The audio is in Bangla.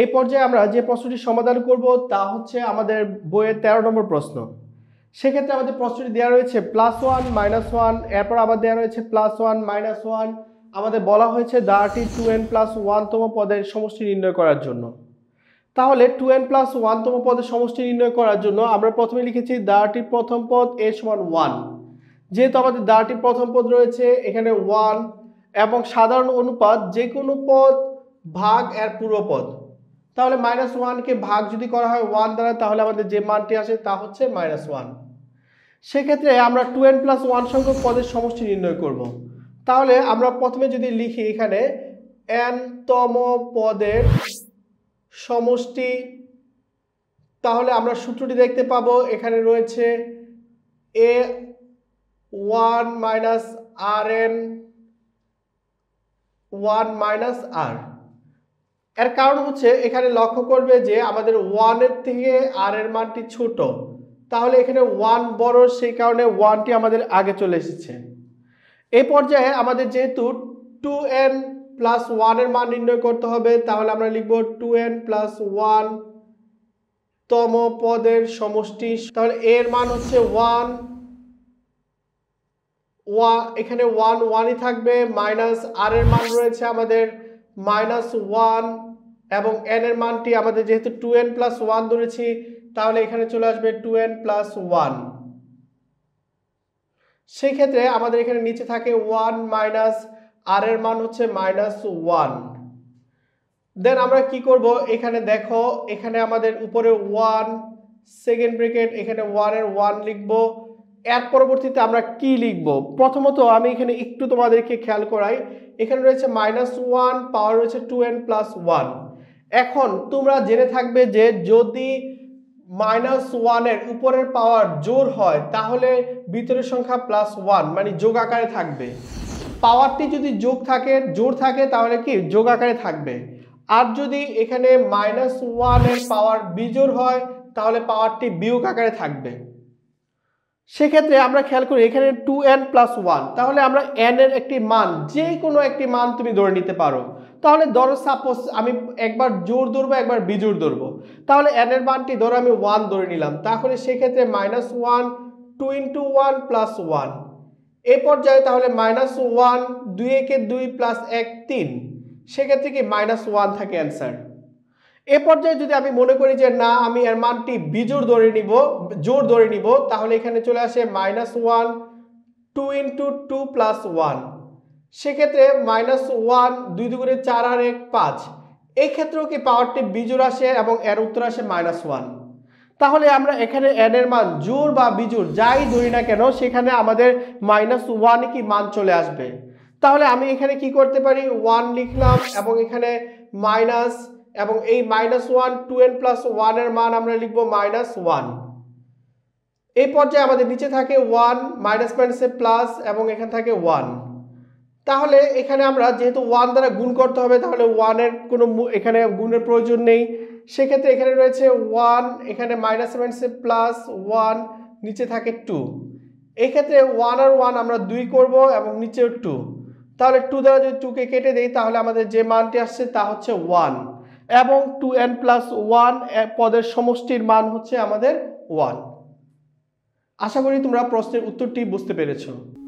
এই পর্যায়ে আমরা যে প্রশ্নটি সমাধান করব তা হচ্ছে আমাদের বইয়ের 13 নম্বর প্রশ্ন। সেক্ষেত্রে আমাদের প্রশ্নটি দেওয়া রয়েছে +1 -1, এরপর আবার দেওয়া রয়েছে +1 -1। আমাদের বলা হয়েছে দ্বারাটি 2n+1 তম পদের সমষ্টি নির্ণয় করার জন্য। তাহলে 2n+1 তম পদের সমষ্টি নির্ণয় করার জন্য আমরা প্রথমে লিখেছি দ্বারাটির প্রথম পদ a = 1। যেহেতু আমাদের দ্বারাটির প্রথম পদ রয়েছে এখানে 1 এবং সাধারণ অনুপাত যে কোনো পদ ভাগ এর পূর্বপদ, তাহলে -1 কে ভাগ যদি করা হয় 1 দ্বারা তাহলে আমাদের যে মানটি আসে তা হচ্ছে -1। সেক্ষেত্রে আমরা 2n+1 সংখ্যক পদের সমষ্টি নির্ণয় করব। তাহলে আমরা প্রথমে যদি লিখি এখানে n তম পদের সমষ্টি, তাহলে আমরা সূত্রটি দেখতে পাবো এখানে রয়েছে a1 - rn 1 - r। এর কারণ হচ্ছে এখানে লক্ষ্য করবে যে আমাদের 1 এর থেকে r এর মানটি ছোট, তাহলে এখানে 1 বড়, সেই কারণে 1টি আমাদের আগে চলে এসেছে। এই পর্যায়ে আমাদের যেহেতু 2n+1 এর মান নির্ণয় করতে হবে, তাহলে আমরা লিখব 2n+1 তম পদের সমষ্টি। তাহলে এর মান হচ্ছে 1, এখানে 1ই থাকবে, মাইনাস r এর মান রয়েছে আমাদের -1 এবং n এর মানটি আমাদের যেহেতু 2n+1 ধরেছি তাহলে এখানে চলে আসবে 2n+1। সেই ক্ষেত্রে আমাদের এখানে নিচে থাকে 1 - r এর মান হচ্ছে -1। দেন আমরা কি করব, এখানে দেখো এখানে আমাদের উপরে 1 সেকেন্ড ব্র্যাকেট, এখানে 1 এর 1 লিখব। এর পরবর্তীতে আমরা কি লিখব? প্রথমত আমি এখানে একটু তোমাদেরকে খেয়াল করাই, এখানে রয়েছে -1, পাওয়ার রয়েছে 2n+1। এখন তোমরা জেনে থাকবে যে যদি -1 এর উপরের পাওয়ার জোড় হয় তাহলে ভিতরের সংখ্যা +1 মানে যোগ আকারে থাকবে। পাওয়ারটি যদি জোড় থাকে তাহলে কি যোগ আকারে থাকবে। আর যদি এখানে -1 এর পাওয়ার বিজোড় হয় তাহলে পাওয়ারটি বিয়োগ আকারে থাকবে। সেক্ষেত্রে আমরা খেয়াল করি এখানে 2n+1, তাহলে আমরা n এর একটি মান, যে কোনো একটি মান তুমি ধরে নিতে পারো। তাহলে ধরো সাপোজ আমি একবার জোড় ধরবো একবার বিজোড় ধরবো, তাহলে n এর মানটি ধরো আমি 1 ধরে নিলাম, তাহলে সেক্ষেত্রে -1 2 × 1 + 1। এই পর্যায়ে তাহলে -1 2 একে 2 + 1 3, সেক্ষেত্রে কি -1 থাকে অ্যান্সার। এ পর্যায়ে যদি আমি মনে করি যে না আমি এর মানটি বিজোড় জোড় ধরে নিব, তাহলে এখানে চলে আসে -1 2 × 2 + 1। সেক্ষেত্রে -1 2 × 4 আর 1 5। এই ক্ষেত্রেও কি পাওয়ারটি বিজোড় আসে এবং এর উত্তর আসে -1। তাহলে আমরা এখানে n এর মান জোড় বা বিজোড় যাই ধরি না কেন সেখানে আমাদের -1 কি মান চলে আসবে। তাহলে আমি এখানে কি করতে পারি, 1 লিখলাম এবং এখানে মাইনাস, এবং এই -1 2n+1 এর মান আমরা লিখব -1। এই পর্যায়ে আমাদের নিচে থাকে 1 মাইনাস মাইনাসে প্লাস এবং এখানে থাকে 1। তাহলে এখানে আমরা যেহেতু 1 দ্বারা গুণ করতে হবে তাহলে 1 এর কোনো এখানে গুণের প্রয়োজন নেই। সেক্ষেত্রে এখানে রয়েছে 1, এখানে মাইনাস মাইনাসে প্লাস 1, নিচে থাকে 2। এই ক্ষেত্রে 1 আর 1 আমরা 2 করব এবং নিচেও 2। তাহলে 2 দ্বারা যদি 2 কে কেটে দেই তাহলে আমাদের যে মানটি আসছে তা হচ্ছে 1 এবং 2n+1 পদের সমষ্টির মান হচ্ছে আমাদের 1। আশা করি তোমরা প্রশ্নের উত্তরটি বুঝতে পেরেছো।